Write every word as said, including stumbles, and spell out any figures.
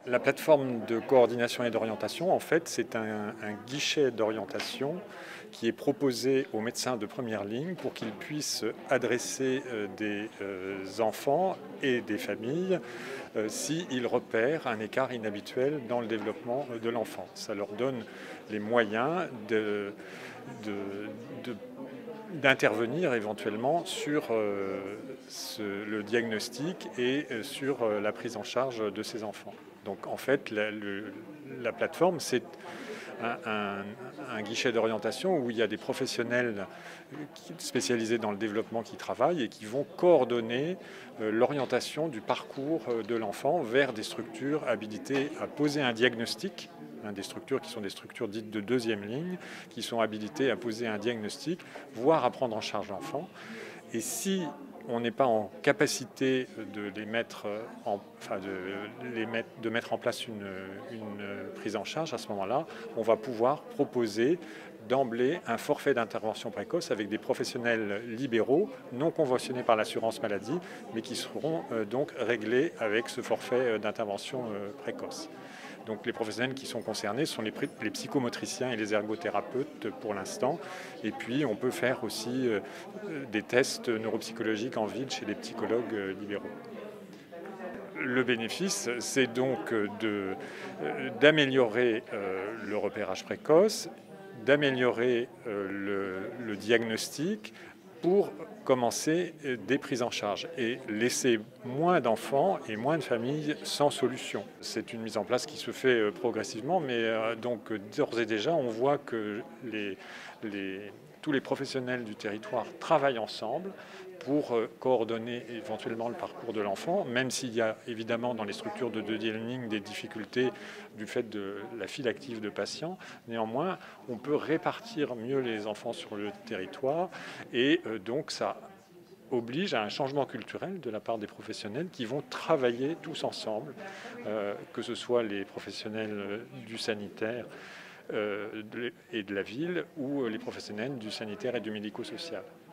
La plateforme de coordination et d'orientation, en fait, c'est un, un guichet d'orientation qui est proposé aux médecins de première ligne pour qu'ils puissent adresser euh, des euh, enfants et des familles euh, s'ils repèrent un écart inhabituel dans le développement de l'enfant. Ça leur donne les moyens de, de, de d'intervenir éventuellement sur euh, ce, le diagnostic et euh, sur euh, la prise en charge de ces enfants. Donc en fait, la, le, la plateforme, c'est un, un, un guichet d'orientation où il y a des professionnels spécialisés dans le développement qui travaillent et qui vont coordonner euh, l'orientation du parcours de l'enfant vers des structures habilitées à poser un diagnostic, hein, des structures qui sont des structures dites de deuxième ligne, qui sont habilitées à poser un diagnostic, voire à prendre en charge l'enfant. Et si on n'est pas en capacité de les mettre en, enfin de, les mettre, de mettre en place une, une prise en charge, à ce moment-là, on va pouvoir proposer d'emblée un forfait d'intervention précoce avec des professionnels libéraux non conventionnés par l'assurance maladie, mais qui seront euh, donc réglés avec ce forfait d'intervention euh, précoce. Donc les professionnels qui sont concernés sont les, les psychomotriciens et les ergothérapeutes pour l'instant. Et puis on peut faire aussi euh, des tests neuropsychologiques en ville chez les psychologues euh, libéraux. Le bénéfice, c'est donc d'améliorer euh, le repérage précoce, d'améliorer euh, le, le diagnostic pour commencer des prises en charge et laisser moins d'enfants et moins de familles sans solution. C'est une mise en place qui se fait progressivement, mais donc d'ores et déjà, on voit que les, les, tous les professionnels du territoire travaillent ensemble pour coordonner éventuellement le parcours de l'enfant, même s'il y a évidemment dans les structures de deuxième ligne des difficultés du fait de la file active de patients. Néanmoins, on peut répartir mieux les enfants sur le territoire et donc ça oblige à un changement culturel de la part des professionnels qui vont travailler tous ensemble, euh, que ce soit les professionnels du sanitaire euh, de, et de la ville ou les professionnels du sanitaire et du médico-social.